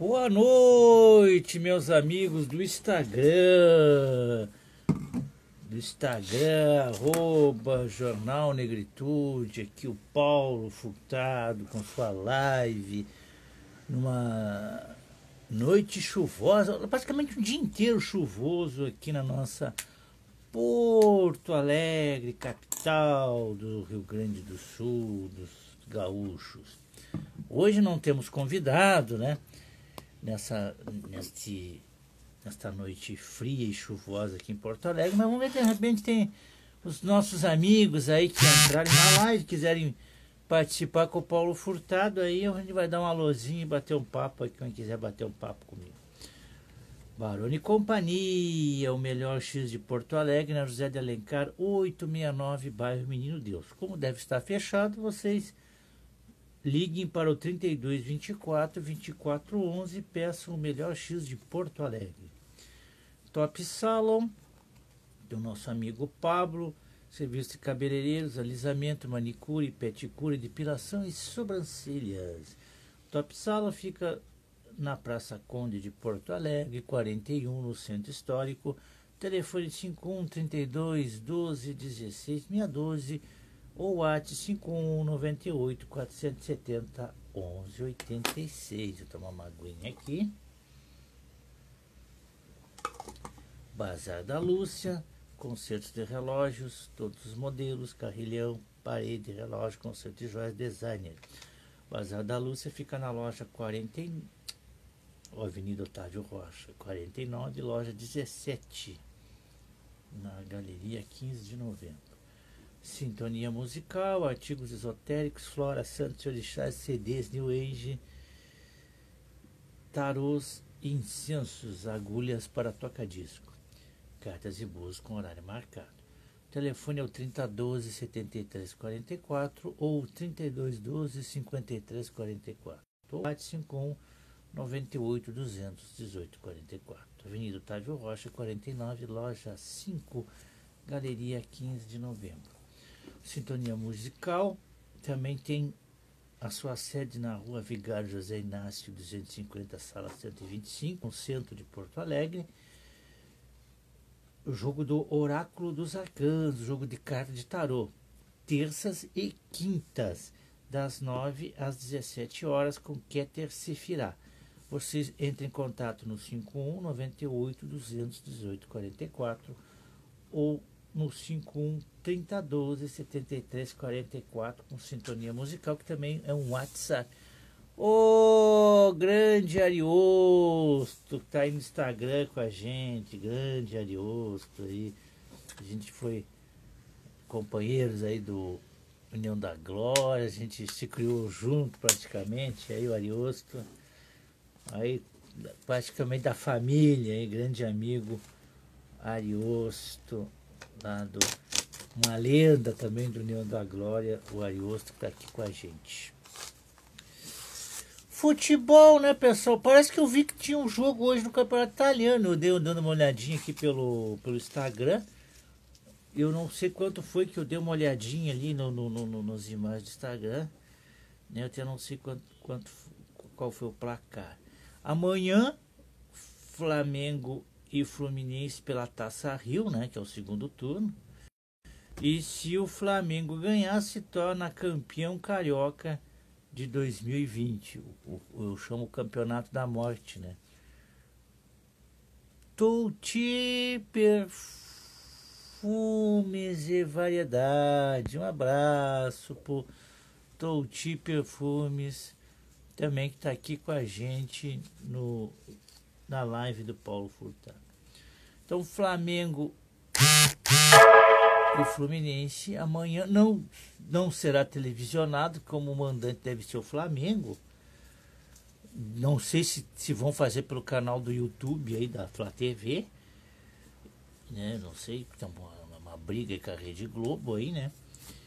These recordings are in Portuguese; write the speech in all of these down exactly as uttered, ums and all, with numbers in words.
Boa noite, meus amigos do Instagram, do Instagram, arroba Jornal Negritude, aqui o Paulo Furtado com sua live, numa noite chuvosa, praticamente um dia inteiro chuvoso aqui na nossa Porto Alegre, capital do Rio Grande do Sul, dos gaúchos. Hoje não temos convidado, né? Nessa, neste, nesta noite fria e chuvosa aqui em Porto Alegre, mas vamos ver, de repente tem os nossos amigos aí que entrarem na live, quiserem participar com o Paulo Furtado, aí a gente vai dar um alôzinho e bater um papo aí, quem quiser bater um papo comigo. Barone e Companhia, o melhor X de Porto Alegre, na José de Alencar, oitocentos e sessenta e nove, bairro Menino Deus. Como deve estar fechado, vocês liguem para o trinta e dois, vinte e quatro, vinte e quatro, onze e peçam o melhor X de Porto Alegre. Top Salon, do nosso amigo Pablo, serviço de cabeleireiros, alisamento, manicure, peticure, depilação e sobrancelhas. Top Salon fica na Praça Conde de Porto Alegre, quarenta e um, no Centro Histórico. Telefone cinco um, trinta e dois, doze, dezesseis, seiscentos e doze ou WhatsApp cinco um nove oito, quatro sete zero, onze oitenta e seis. Vou tomar uma aguinha aqui. Bazar da Lúcia, concertos de relógios, todos os modelos, carrilhão, parede, relógio, concerto de joias, designer. Bazar da Lúcia fica na loja quarenta e nove, Avenida Otávio Rocha, quarenta e nove, loja dezessete, na Galeria quinze de novembro. Sintonia musical, artigos esotéricos, Flora, Santos, Orixás, C Ds, New Age, tarôs, incensos, agulhas para toca-disco, cartas e búzios com horário marcado. O telefone é o trinta, doze, setenta e três, quarenta e quatro ou trinta e dois, doze, cinquenta e três, quarenta e quatro. Ou WhatsApp cinco um nove oito, duzentos, dezoito, quarenta e quatro. Avenida Otávio Rocha, quarenta e nove, loja cinco, Galeria quinze de novembro. Sintonia musical também tem a sua sede na Rua Vigário José Inácio duzentos e cinquenta, sala cento e vinte e cinco, no centro de Porto Alegre. O jogo do Oráculo dos Arcanos, o jogo de carta de tarô, terças e quintas, das nove às dezessete horas, com Keter Sefirá. Vocês entrem em contato no cinco um nove oito, duzentos, dezoito, quarenta e quatro ou no cinco um, trinta, doze, setenta e três, quarenta e quatro, com sintonia musical, que também é um WhatsApp. Ô, grande Ariosto, que tá aí no Instagram com a gente, grande Ariosto aí. A gente foi companheiros aí do União da Glória, a gente se criou junto praticamente, aí o Ariosto, aí praticamente da família, aí, grande amigo Ariosto, lá do, uma lenda também do União da Glória, o Ariosto, que está aqui com a gente. Futebol, né, pessoal? Parece que eu vi que tinha um jogo hoje no Campeonato Italiano. Eu dei dando uma olhadinha aqui pelo, pelo Instagram. Eu não sei quanto foi que eu dei uma olhadinha ali no, no, no, nos imagens do Instagram, né? Eu até não sei quanto, quanto, qual foi o placar. Amanhã, Flamengo e Fluminense pela Taça Rio, né, que é o segundo turno. E se o Flamengo ganhar, se torna campeão carioca de dois mil e vinte. O, o, eu chamo o campeonato da morte, né? Touti Perfumes e Variedade. Um abraço pro Touti Perfumes, também que está aqui com a gente no, na live do Paulo Furtado. Então, Flamengo e Fluminense amanhã não, não será televisionado, como o mandante deve ser o Flamengo. Não sei se, se vão fazer pelo canal do YouTube aí da Flá T V, né? Não sei, tem uma, uma briga com a Rede Globo aí, né?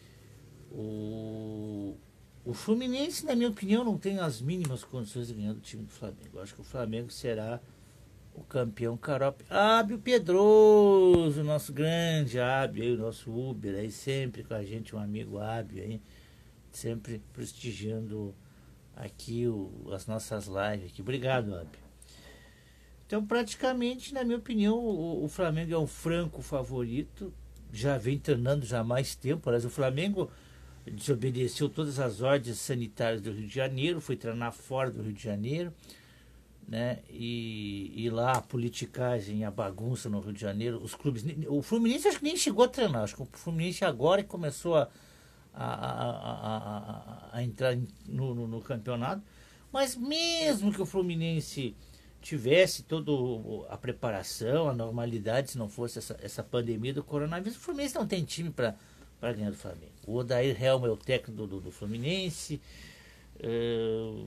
O, o Fluminense, na minha opinião, não tem as mínimas condições de ganhar do time do Flamengo. Eu acho que o Flamengo será o campeão carope. Ábio Pedroso, nosso grande Ábio aí, o nosso Uber aí, sempre com a gente, um amigo Ábio aí, sempre prestigiando aqui o, as nossas lives aqui. Obrigado, Abi. Então, praticamente, na minha opinião, o, o Flamengo é um franco favorito. Já vem treinando já há mais tempo. Aliás, o Flamengo desobedeceu todas as ordens sanitárias do Rio de Janeiro, foi treinar fora do Rio de Janeiro, né? E, e lá a politicagem, a bagunça no Rio de Janeiro, os clubes. O Fluminense acho que nem chegou a treinar. Acho que o Fluminense agora começou a, a, a, a, a entrar no, no, no campeonato. Mas mesmo que o Fluminense tivesse toda a preparação, a normalidade, se não fosse essa, essa pandemia do coronavírus, o Fluminense não tem time para ganhar do Flamengo. O Odair Helma é o técnico do, do Fluminense. É...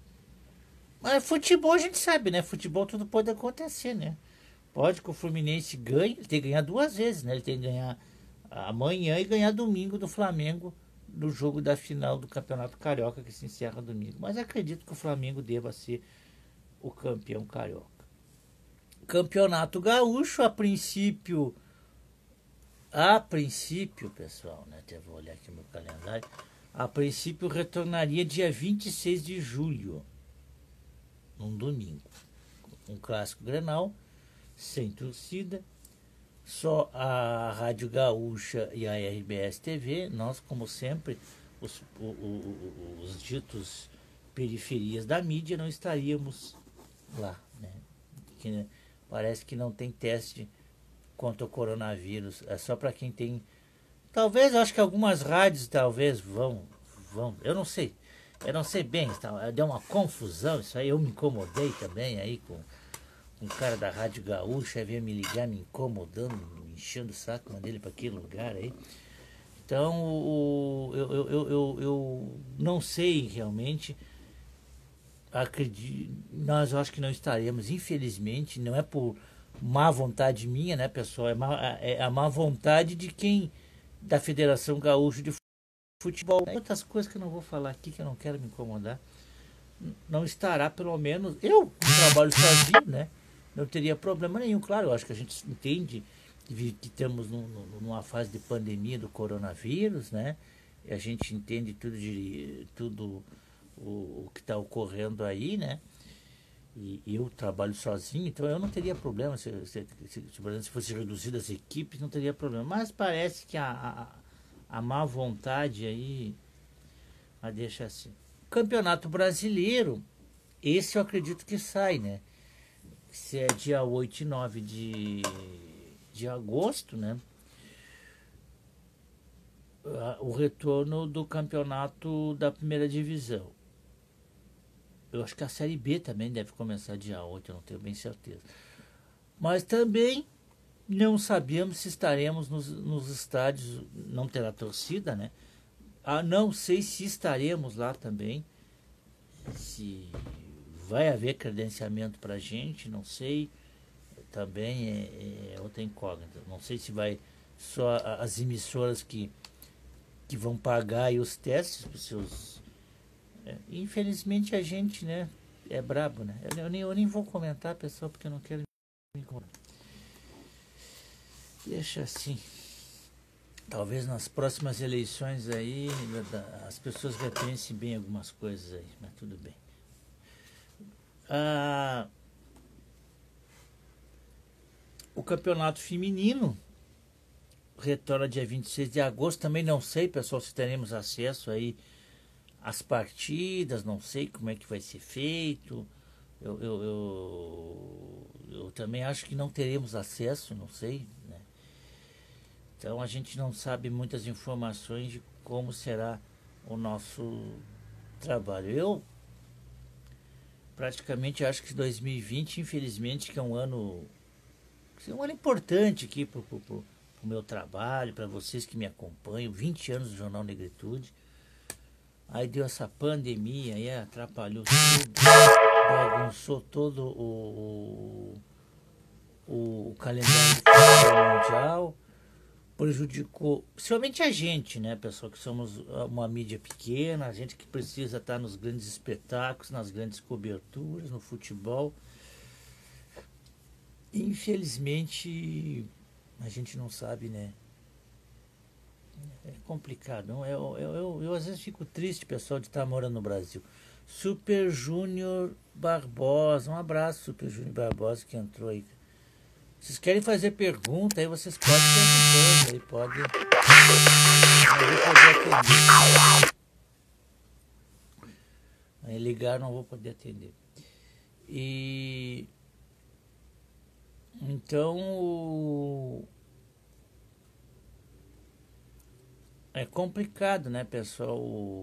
Mas futebol a gente sabe, né? Futebol tudo pode acontecer, né? Pode que o Fluminense ganhe, ele tem que ganhar duas vezes, né? Ele tem que ganhar amanhã e ganhar domingo do Flamengo no jogo da final do Campeonato Carioca, que se encerra domingo. Mas acredito que o Flamengo deva ser o campeão carioca. Campeonato Gaúcho, a princípio, a princípio, pessoal, né? Até vou olhar aqui no meu calendário. A princípio retornaria dia vinte e seis de julho, num domingo. Um clássico Grenal, sem torcida, só a Rádio Gaúcha e a R B S T V. Nós, como sempre, os, o, o, os ditos periferias da mídia, não estaríamos lá, né? Que, né, parece que não tem teste contra o coronavírus, é só para quem tem. Talvez, acho que algumas rádios talvez vão, vão, eu não sei, eu não sei bem, tá, deu uma confusão isso aí, eu me incomodei também aí com um cara da Rádio Gaúcha, aí veio me ligar, me incomodando, me enchendo o saco, mandei ele para aquele lugar aí. Então, o, eu, eu, eu, eu, eu não sei realmente. Acredito, nós acho que não estaremos, infelizmente, não é por má vontade minha, né, pessoal, é, má, é a má vontade de quem, da Federação Gaúcha de Futebol, outras coisas que eu não vou falar aqui, que eu não quero me incomodar, não estará, pelo menos, eu trabalho sozinho, né, não teria problema nenhum, claro, eu acho que a gente entende que estamos num, numa fase de pandemia do coronavírus, né, e a gente entende tudo de, tudo o, o que está ocorrendo aí, né? E, e eu trabalho sozinho, então eu não teria problema se, se, se, se fosse reduzido as equipes, não teria problema. Mas parece que a, a, a má vontade aí a deixa assim. Campeonato Brasileiro, esse eu acredito que sai, né? Se é dia oito e nove de, de agosto, né? O retorno do campeonato da primeira divisão. Eu acho que a Série B também deve começar dia oito, eu não tenho bem certeza. Mas também não sabemos se estaremos nos, nos estádios, não terá torcida, né? Ah, não sei se estaremos lá também, se vai haver credenciamento para a gente, não sei. Também é, é outra incógnita. Não sei se vai só as emissoras que, que vão pagar aí os testes para os seus... É, infelizmente a gente, né, é brabo, né? Eu, eu, nem, eu nem vou comentar, pessoal, porque eu não quero me incomodar. Deixa assim. Talvez nas próximas eleições aí as pessoas repensem bem algumas coisas aí, mas tudo bem. Ah, o campeonato feminino retorna dia vinte e seis de agosto. Também não sei, pessoal, se teremos acesso aí as partidas, não sei como é que vai ser feito. Eu, eu, eu, eu também acho que não teremos acesso, não sei, né? Então a gente não sabe muitas informações de como será o nosso trabalho. Eu praticamente acho que dois mil e vinte, infelizmente, que é um ano, é um ano importante aqui para o meu trabalho, para vocês que me acompanham, vinte anos do Jornal Negritude. Aí deu essa pandemia, aí atrapalhou tudo, bagunçou todo o, o, o calendário mundial, prejudicou, principalmente a gente, né, pessoal, que somos uma mídia pequena, a gente que precisa estar nos grandes espetáculos, nas grandes coberturas, no futebol. Infelizmente, a gente não sabe, né? É complicado. Não? Eu, eu, eu, eu às vezes fico triste, pessoal, de estar morando no Brasil. Super Júnior Barbosa, um abraço, Super Júnior Barbosa, que entrou aí. Vocês querem fazer pergunta, aí vocês podem perguntar, aí pode. Não vou poder atender. Aí ligar, não vou poder atender. E então é complicado, né, pessoal?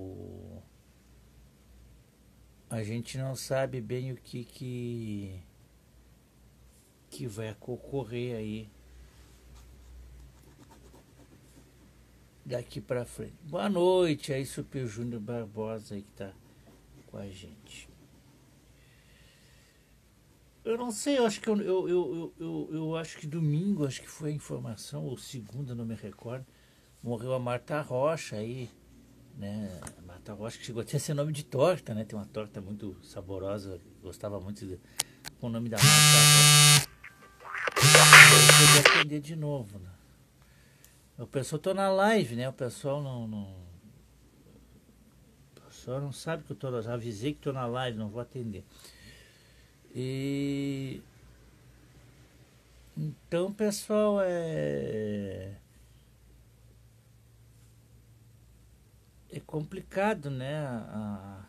A gente não sabe bem o que que, que vai ocorrer aí daqui pra frente. Boa noite aí, Super Júnior Barbosa aí que tá com a gente. Eu não sei, eu acho que eu, eu, eu, eu, eu acho que domingo, acho que foi a informação, ou segunda, não me recordo, morreu a Marta Rocha aí, né? A Marta Rocha que chegou até a ser nome de torta, né? Tem uma torta muito saborosa, gostava muito de, com o nome da Marta Rocha. Eu podia atender de novo, né? O pessoal tô na live, né? O pessoal não, não... O pessoal não sabe que eu tô, já avisei que tô na live, não vou atender. E então, pessoal, é é complicado, né? A,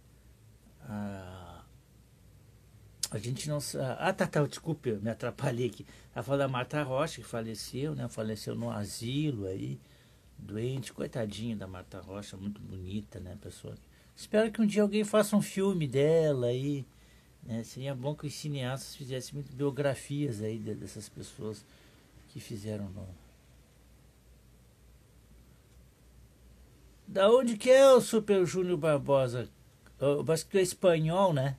a, a gente não sabe. Ah, tá, tá, desculpe, eu me atrapalhei aqui. A fala da Marta Rocha, que faleceu, né? Faleceu no asilo aí, doente, coitadinha da Marta Rocha, muito bonita, né, pessoal? Espero que um dia alguém faça um filme dela aí. É, seria bom que os cineastas fizessem muito biografias aí dessas pessoas que fizeram no... Da onde que é o Super Júnior Barbosa? Eu acho que é espanhol, né?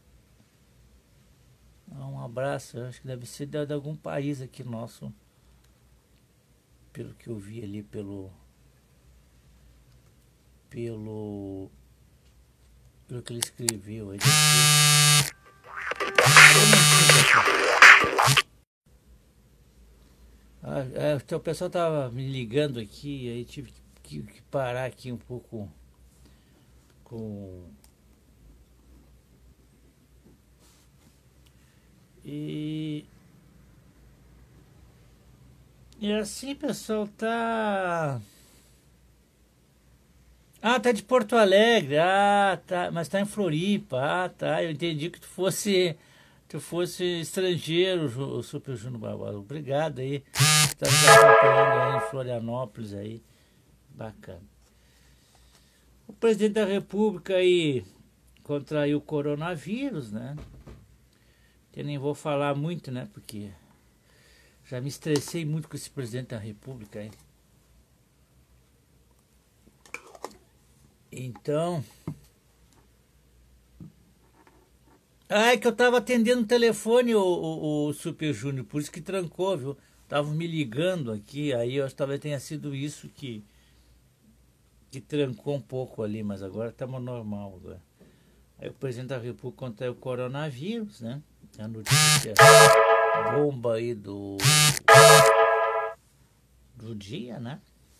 Ah, um abraço, eu acho que deve ser de, de algum país aqui nosso. Pelo que eu vi ali pelo... Pelo... Pelo que ele escreveu aí. Ah, é, o pessoal tava me ligando aqui, aí tive que, que, que parar aqui um pouco com... E... E assim, pessoal, tá... Ah, tá de Porto Alegre, ah, tá, mas tá em Floripa, ah, tá, eu entendi que tu fosse... Tu fosse estrangeiro, o Super Júnior Barbosa. Obrigado aí. Tá nos acompanhando aí em Florianópolis aí. Bacana. O presidente da República aí contraiu o coronavírus, né? Eu nem vou falar muito, né? Porque já me estressei muito com esse presidente da República aí. Então... Ah, é que eu tava atendendo o telefone, o, o, o Super Júnior, por isso que trancou, viu? Tava me ligando aqui, aí eu acho que talvez tenha sido isso que, que trancou um pouco ali, mas agora estamos normal agora. Aí o presidente da República contraiu o coronavírus, né? A notícia bomba aí do, do dia, né?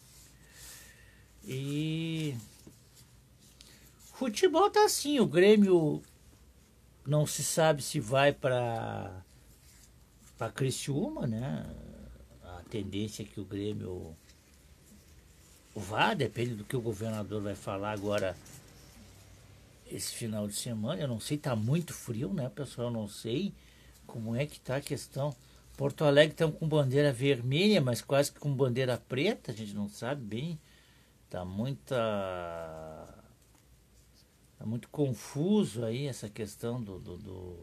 E futebol tá assim, o Grêmio... Não se sabe se vai para para Criciúma, né? A tendência é que o Grêmio vá, depende do que o governador vai falar agora esse final de semana. Eu não sei, tá muito frio, né, pessoal? Eu não sei como é que tá a questão. Porto Alegre estão com bandeira vermelha, mas quase que com bandeira preta, a gente não sabe bem. Tá muita... Tá muito confuso aí essa questão do do, do,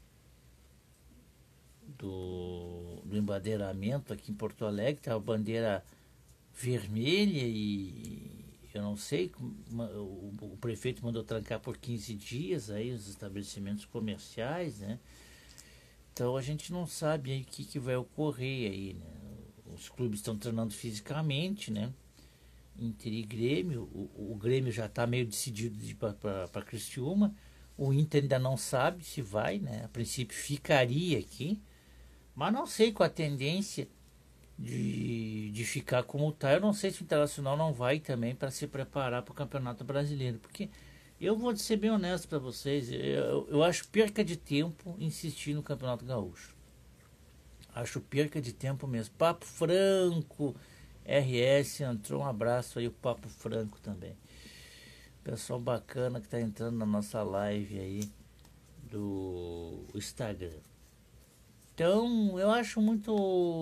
do, do embandeiramento aqui em Porto Alegre. Tá a bandeira vermelha e eu não sei, o, o prefeito mandou trancar por quinze dias aí os estabelecimentos comerciais, né? Então a gente não sabe aí o que, que vai ocorrer aí, né? Os clubes estão treinando fisicamente, né? Inter e Grêmio, o, o Grêmio já está meio decidido de ir para Criciúma, o Inter ainda não sabe se vai, né? A princípio ficaria aqui, mas não sei com a tendência de, de ficar como está. Eu não sei se o Internacional não vai também para se preparar para o Campeonato Brasileiro, porque Eu vou ser bem honesto para vocês, eu, eu acho perca de tempo insistir no Campeonato Gaúcho. Acho perca de tempo mesmo. Papo Franco, R S entrou, um abraço aí, o Papo Franco também. Pessoal bacana que está entrando na nossa live aí do Instagram. Então, eu acho muito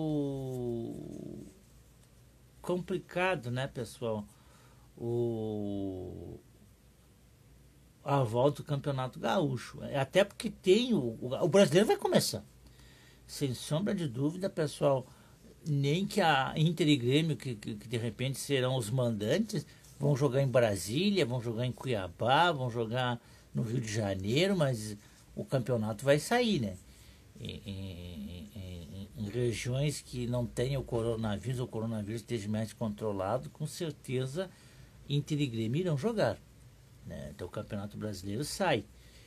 complicado, né, pessoal, o a volta do Campeonato Gaúcho. Até porque tem o, o brasileiro vai começar. Sem sombra de dúvida, pessoal, nem que a Inter e Grêmio, que, que, que de repente serão os mandantes, vão jogar em Brasília, vão jogar em Cuiabá, vão jogar no Rio de Janeiro, mas o campeonato vai sair, né? Em, em, em, em regiões que não tenham o coronavírus, ou o coronavírus esteja mais controlado, com certeza Inter e Grêmio irão jogar, né? Então o Campeonato Brasileiro sai.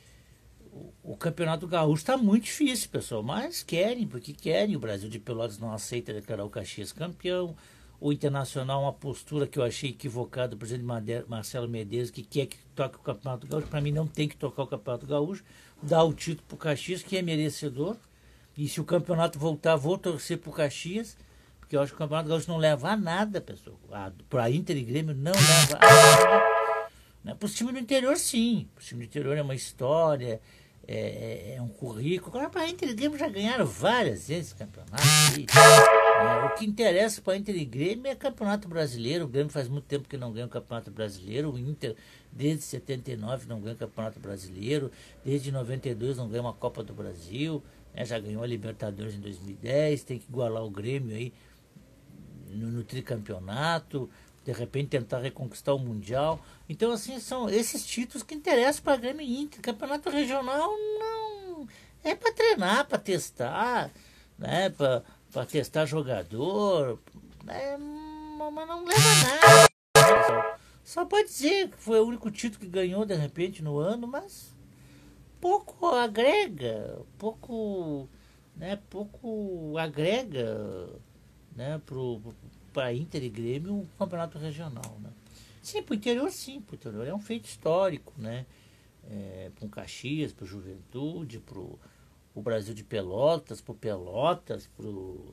O, o Campeonato Gaúcho está muito difícil, pessoal, mas querem, porque querem. O Brasil de Pelotas não aceita declarar o Caxias campeão. O Internacional, uma postura que eu achei equivocada, o presidente Marcelo Medeiros, que quer que toque o Campeonato Gaúcho. Para mim não tem que tocar o Campeonato Gaúcho, dá o título para o Caxias, que é merecedor. E se o campeonato voltar, vou torcer para o Caxias, porque eu acho que o Campeonato Gaúcho não leva a nada, pessoal. Para a Inter e Grêmio não leva a nada. Né? Para os times do interior, sim. Para os times do interior é uma história, é, é um currículo. Agora, para a Inter e Grêmio já ganharam várias vezes esse campeonato. Aí. É, o que interessa para a Inter e Grêmio é campeonato brasileiro. O Grêmio faz muito tempo que não ganha o campeonato brasileiro. O Inter, desde setenta e nove, não ganha o campeonato brasileiro. Desde noventa e dois, não ganha uma Copa do Brasil. Né? Já ganhou a Libertadores em dois mil e dez. Tem que igualar o Grêmio aí no, no tricampeonato. De repente tentar reconquistar o Mundial. Então, assim, são esses títulos que interessam para Grêmio e Inter. Campeonato regional não é para treinar, para testar, né? Para para testar jogador, né? Mas não leva nada. Só, só pode dizer que foi o único título que ganhou de repente no ano, mas pouco agrega, pouco, né? Pouco agrega, né? Pro para Inter e Grêmio um campeonato regional, né? Sim, para o interior sim, para o interior é um feito histórico, né? É, para o Caxias, para o Juventude, para o Brasil de Pelotas, para o Pelotas, para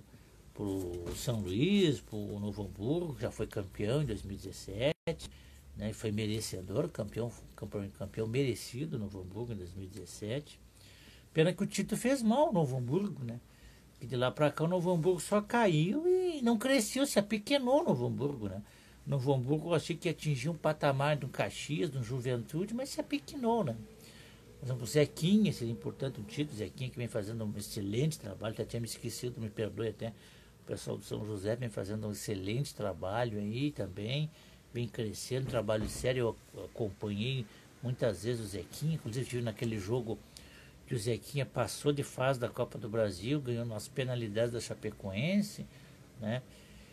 o São Luís, para o Novo Hamburgo, que já foi campeão em dois mil e dezessete, né? E foi merecedor, campeão, campeão, campeão merecido Novo Hamburgo em dois mil e dezessete. Pena que o título fez mal o Novo Hamburgo, né? E de lá para cá o Novo Hamburgo só caiu e não cresceu, se apequenou o Novo Hamburgo, né? Novo Hamburgo eu achei que ia atingir um patamar do Caxias, do Juventude, mas se apequenou, né? Por exemplo, o Zequinha, seria importante um título, Zequinha que vem fazendo um excelente trabalho, até tinha me esquecido, me perdoe até, o pessoal do São José vem fazendo um excelente trabalho aí também, vem crescendo, trabalho sério, eu acompanhei muitas vezes o Zequinha, inclusive tive naquele jogo que o Zequinha passou de fase da Copa do Brasil, ganhou nas penalidades da Chapecoense, né?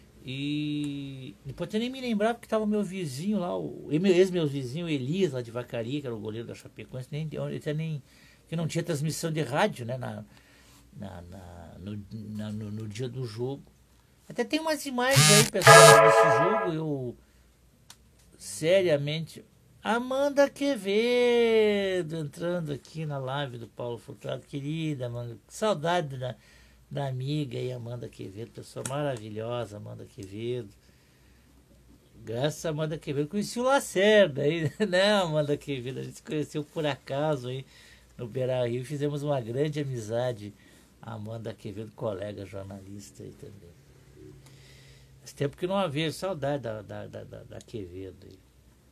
E depois eu nem me lembrava que estava o meu vizinho lá, o ex-meu vizinho Elias, lá de Vacaria, que era o goleiro da Chapecoense, nem, até nem, que não tinha transmissão de rádio, né? Na, na, na, no, na no, no dia do jogo. Até tem umas imagens aí, pessoal, desse jogo, eu seriamente... Amanda Quevedo entrando aqui na live do Paulo Furtado, querida Amanda, saudade da, da amiga aí, Amanda Quevedo, pessoa maravilhosa, Amanda Quevedo. Graças a Amanda Quevedo, conheci o Lacerda aí, né, Amanda Quevedo? A gente se conheceu por acaso aí no Beira Rio, fizemos uma grande amizade. A Amanda Quevedo, colega jornalista aí também. Faz tempo que não a vejo, saudade da, da, da, da Quevedo aí.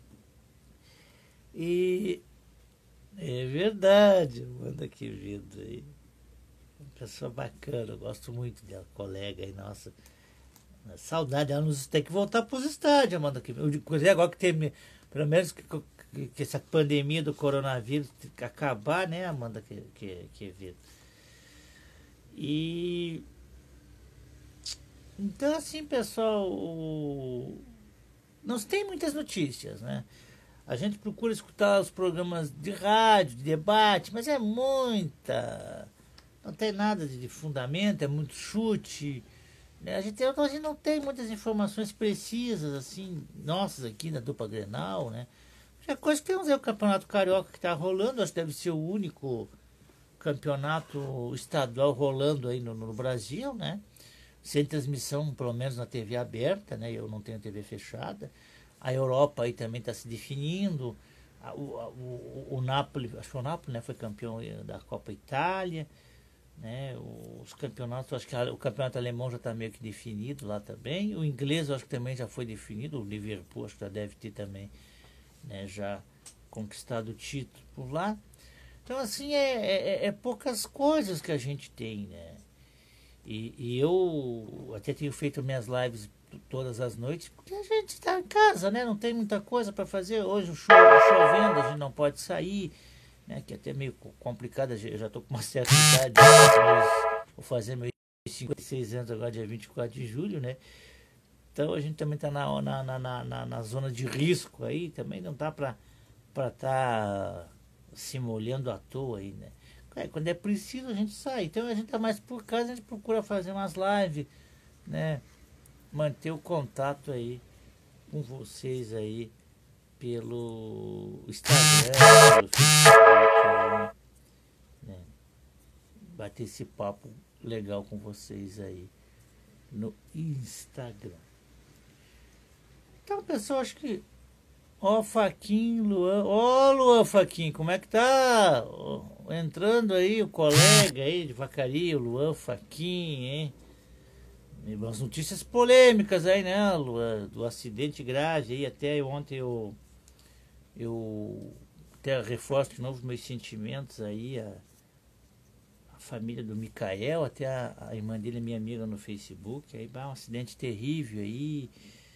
E é verdade, Amanda Quevedo aí. Uma pessoa bacana, eu gosto muito dela, colega aí, nossa. Saudade, ela nos tem que voltar para os estádios, Amanda Quevedo. Inclusive agora que tem, pelo menos que, que, que essa pandemia do coronavírus acabar, né, Amanda Quevedo. E então assim, pessoal, não tem muitas notícias, né? A gente procura escutar os programas de rádio, de debate, mas é muita. Não tem nada de fundamento, é muito chute. Né? A, gente, a gente não tem muitas informações precisas, assim, nossas aqui da dupla Grenal, né? É coisa que temos aí o Campeonato Carioca que está rolando, acho que deve ser o único campeonato estadual rolando aí no, no Brasil, né? Sem transmissão, pelo menos na T V aberta, né? Eu não tenho T V fechada. A Europa aí também está se definindo. O, o, o Napoli, acho que o Napoli, né, foi campeão da Copa Itália, né? Os campeonatos, acho que o campeonato alemão já está meio que definido lá também. O inglês, acho que também já foi definido. O Liverpool, acho que já deve ter também, né, já conquistado o título por lá. Então, assim, é, é, é poucas coisas que a gente tem, né? E, e eu até tenho feito minhas lives todas as noites, porque a gente está em casa, né? Não tem muita coisa para fazer. Hoje o show chovendo, a gente não pode sair, né? Que é até meio complicado. Eu já estou com uma certa idade, meus, vou fazer meus cinquenta e seis anos agora, dia vinte e quatro de julho, né? Então a gente também está na, na, na, na, na zona de risco aí, também não dá para estar tá se molhando à toa aí, né? É, quando é preciso a gente sai. Então a gente tá mais por casa, a gente procura fazer umas lives, né? Manter o contato aí com vocês aí pelo Instagram, pelo Facebook, aí, né? Bater esse papo legal com vocês aí no Instagram. Então, pessoal, acho que ó, Faquin, Luan. Ó, Luan Faquin, como é que tá? Ó, entrando aí o colega aí de Vacaria, o Luan Faquin, hein? E umas notícias polêmicas aí, né, Luan? Do acidente grave aí. Até ontem eu. Eu até reforço de novo meus sentimentos aí. A, a família do Micael, até a, a irmã dele é minha amiga no Facebook. Aí vai um acidente terrível aí.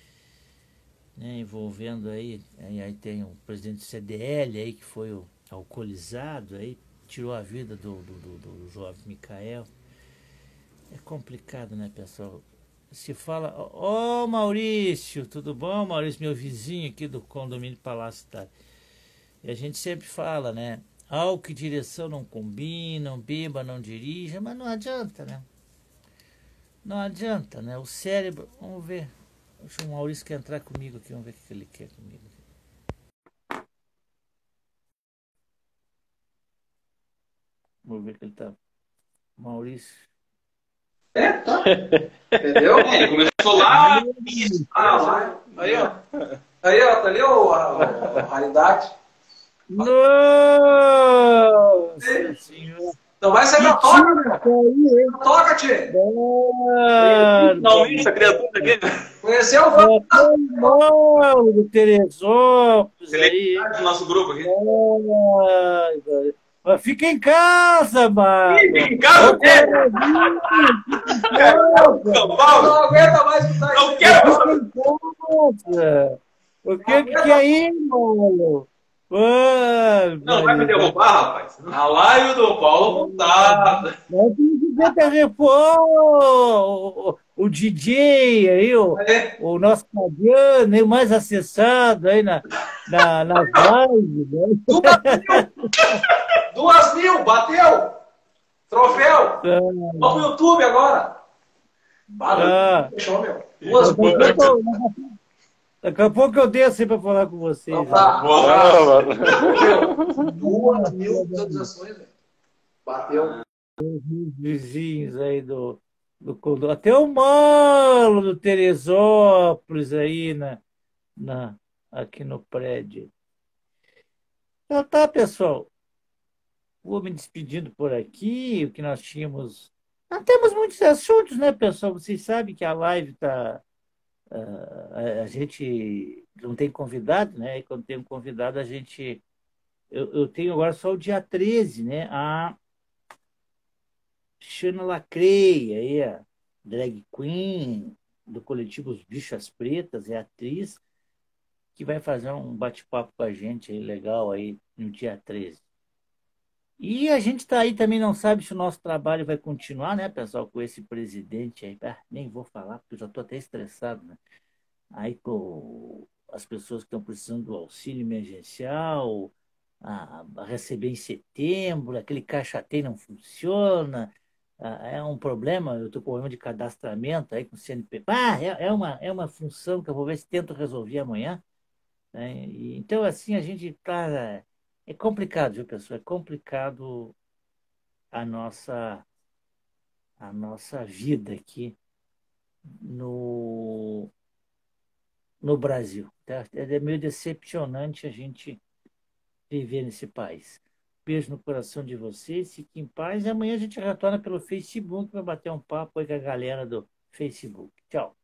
Né, envolvendo aí, aí, aí tem o presidente do C D L aí que foi o alcoolizado, aí tirou a vida do, do, do, do jovem Micael. É complicado, né, pessoal? Se fala, ó, oh, Maurício, tudo bom, Maurício, meu vizinho aqui do condomínio Palácio Itália. E a gente sempre fala, né, álcool e direção não combinam, beba não dirija, mas não adianta, né? Não adianta, né? O cérebro, vamos ver. Deixa o Maurício quer entrar comigo aqui, vamos ver o que ele quer comigo. Vamos ver o que ele tá. Maurício. É, tá. Entendeu? Ele começou lá. Ah, lá. Aí, ó. Aí, ó, tá ali ó, a, a raridade. Nossa senhora. Então vai ser da toca, né? Toca, tio. Não, isso, a criatura aqui. Conheceu o Paulo do Teresópolis aí. Do nosso grupo aqui. Ai, fica em casa, mano. Fica em casa, Não, não aguenta mais escutar isso. Não quero. O que que é isso, mano? Mano, não vai me derrubar, rapaz. A live do Paulo montada. Não tem que derrubou o D J aí, o, é. o nosso Fabiano, o mais acessado aí na, na, na live. Né? Duas mil! Duas mil, bateu! Troféu! Vamos pro YouTube agora! Ah. Fechou, meu. Duas mil. Daqui a pouco eu desço aí pra falar com vocês. Então, tá. Duas mil visualizações, velho. Bateu. Os vizinhos aí do, do condomínio. Até o Malo do Teresópolis aí na, na, aqui no prédio. Então tá, pessoal. Vou me despedindo por aqui. O que nós tínhamos. Nós temos muitos assuntos, né, pessoal? Vocês sabem que a live tá. Uh, a gente não tem convidado, né? E quando tem um convidado, a gente. Eu, eu tenho agora só o dia treze, né? A Xana Lacreia, aí, a drag queen do coletivo Os Bichas Pretas, é atriz, que vai fazer um bate-papo com a gente aí, legal, aí no dia treze. E a gente está aí também, não sabe se o nosso trabalho vai continuar, né, pessoal, com esse presidente aí. Ah, nem vou falar, porque eu já estou até estressado, né? Aí com as pessoas que estão precisando do auxílio emergencial, a, a receber em setembro, aquele caixa tem não funciona, a, é um problema, eu estou com problema de cadastramento aí com o C N P P. Ah, é, é, uma, é uma função que eu vou ver se tento resolver amanhã. né? E, então, assim, a gente tá. É complicado, viu, pessoal? É complicado a nossa, a nossa vida aqui no, no Brasil. Tá? É meio decepcionante a gente viver nesse país. Beijo no coração de vocês, fiquem em paz. E amanhã a gente retorna pelo Facebook para bater um papo aí com a galera do Facebook. Tchau.